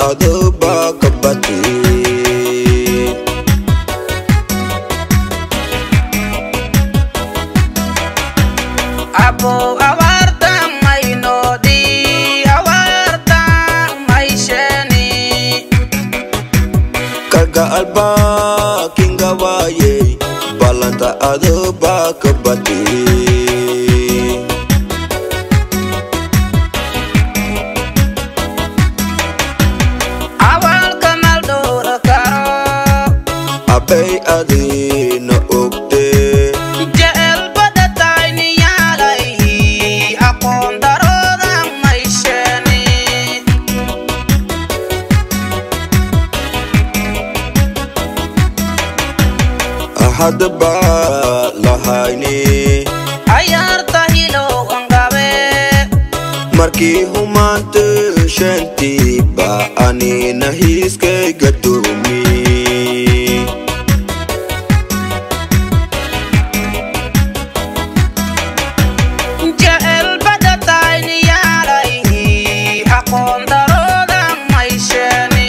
aduba kabati Abo awarta mainodi awarta maisheni Kaga alba kinga waye balanta aduba kabati Abay adina ukte Jeel badatay niyalay akong darodang maisheni Ahad ba lahayni Ayar tahilo ang gabi Marki humante shanti ba ani nahis kay gadumi Jeel badatay niyalay akong darodang maisheni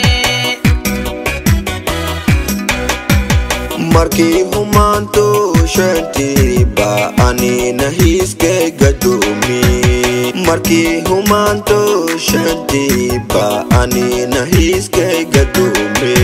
Marki humanto shanti ba ani nahis kay gadumi Marki humanto shanti ba ani nahis kay gadumi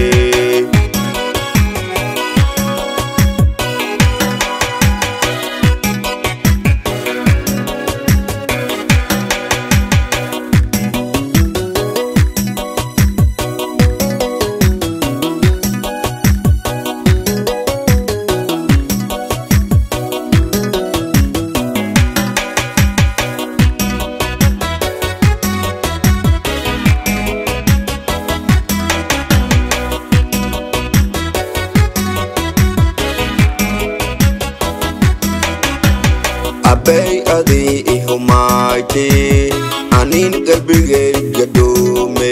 Abay adi ihumayti anin kalbigay gadume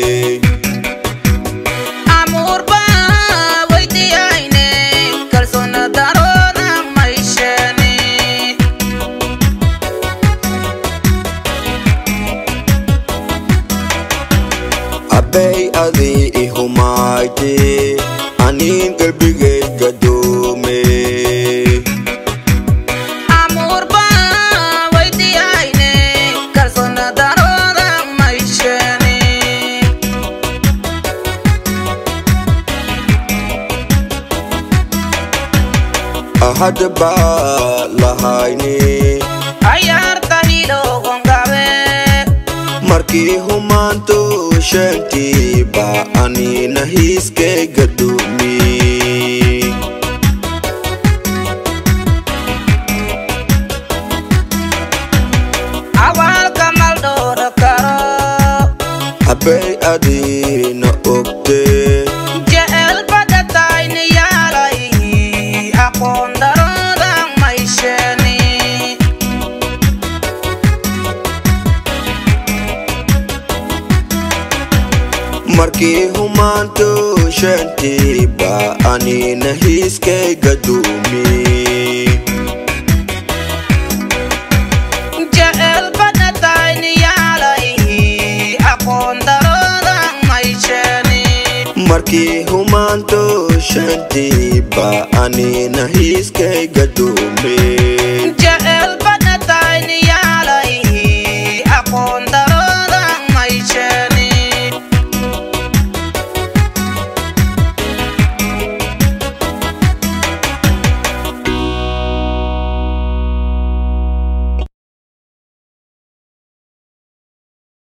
Amor ba wayti ayne kalsona darodang maisheni Abay adi ihumayti anin kalbigay gadume Ahad ba lahayni Ayar tahilo ang gabi Marki humanto shanti ba ani nahis kay gadumi Awal kamal dora karo Abay adi na ukte Jeel badatay niyalay akong darodang maisheni Marki humanto shanti ba ani nahis kay gadumi Jeel badatay niyalay akong darodang maisheni Marki humanto shanti ba ani nahis kay gadumi